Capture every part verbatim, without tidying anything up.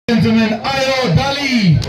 Gentlemen, Ayo Dali.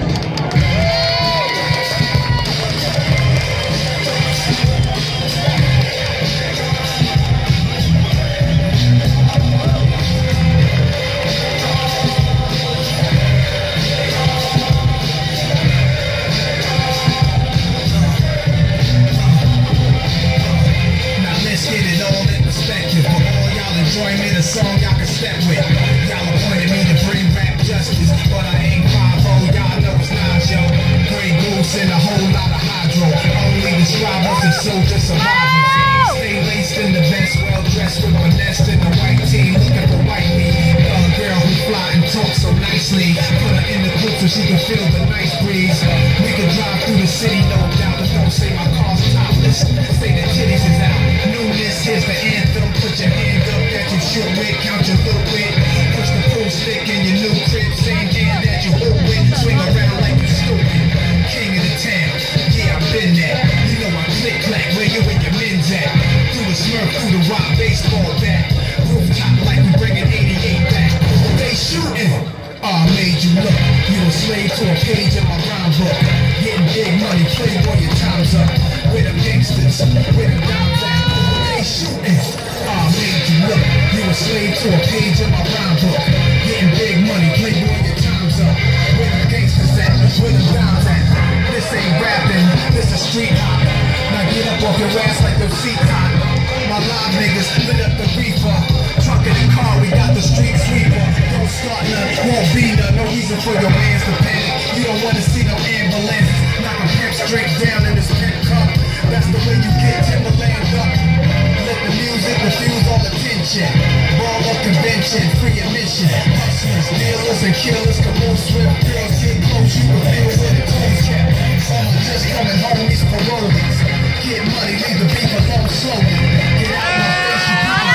Join me the song y'all can step with. Y'all appointed me to bring rap justice, but I ain't five oh, y'all know it's not yo. Grey goose and a whole lot of hydro. Only the strivers and soldiers survivors. Stay laced in the vest, well dressed with my nest in the white tee, looking for white meat. A girl who fly and talk so nicely. Put her in the coupe so she can feel the nice breeze. We can drive through the city, no doubt, but don't say my car's topless. Say the titties is out. Newness, here's the anthem. Put your hand up that you shoot with, count your little bit. Push the pool stick in your new crib, same hand that you hoop with. Swing around like you stupid. King of the town, yeah, I've been there. You know I click clack, where you and your men's at. Through the smurf, through the rock, baseball bat. Rooftop like we bringing eighty-eight back. They shooting. I made you look. You a slave to a page in my rhyme book. Getting big money, playboy, your time's up. With them gangsters, with them dimes at. They shooting. I made you look. You a slave to a page in my rhyme book. Getting big money, playboy, your time's up. With them gangsters at, with them dimes at. This ain't rapping, this is street hop. Now get up off your ass like those seats hot. My live niggas lit up the reefer. Truck in the car, we got the street sweeper. Don't start none, won't be none. No reason for your mans to panic. You don't wanna see no ambulance. Knock a pimp straight down in this pimp cup. That's the way you get Timberland up. Let the music refuse all attention. Ball of convention, free admission. Hustlers, dealers, and killers come on swift. Girls get close, you can feel where the toes kept. Some are just coming homies, parolees. Get money, leave the beef alone slowly. Get out my face, you can't.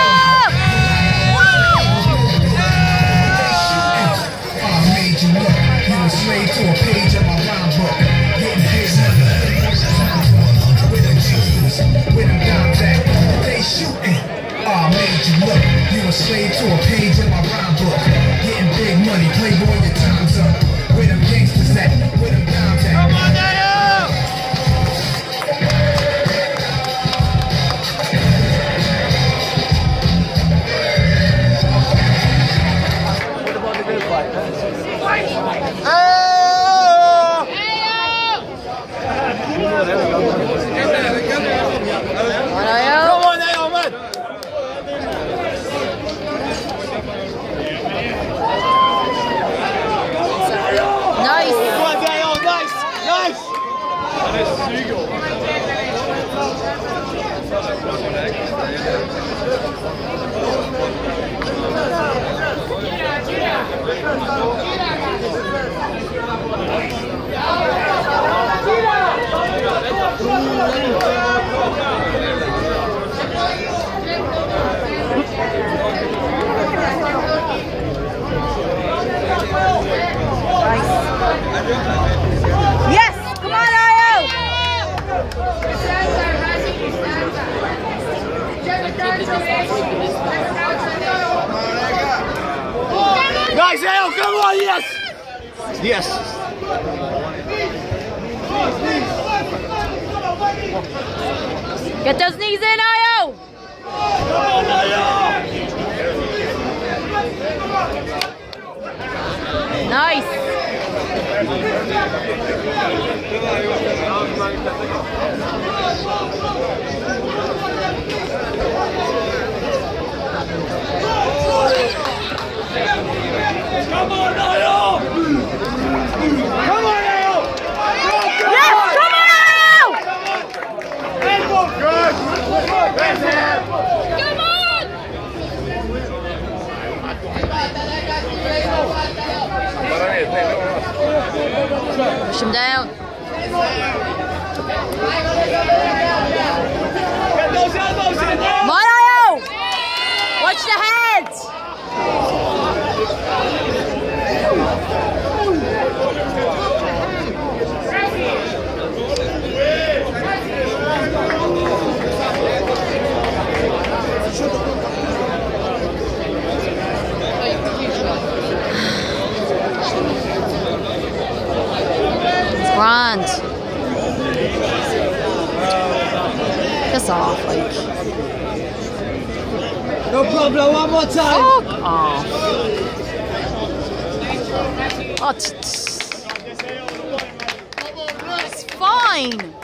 I made you look. You a slave to a page in my rhyme book. Getting his with them gangsters, with them dimes at. They shooting. I made you look. You a slave to a page in my rhyme book. Getting big money, playboy, your time's up. With them gangsters at, with them dimes at. Come on, Daniel! Yes! Come on, Ayo! Guys, Ayo, come on, yes! Yes! Get those knees in, Ayo! Come on, Ayo! Nice! Come on, Ayo! Come on, Ayo! Yes! Come on, Ayo! Good! That's it! Come on! Push him down. Get those elbows in there! Come on, Ayo! Watch the heads! off, like. No problem, one more time. Fuck off. Oh, t- t- it's fine.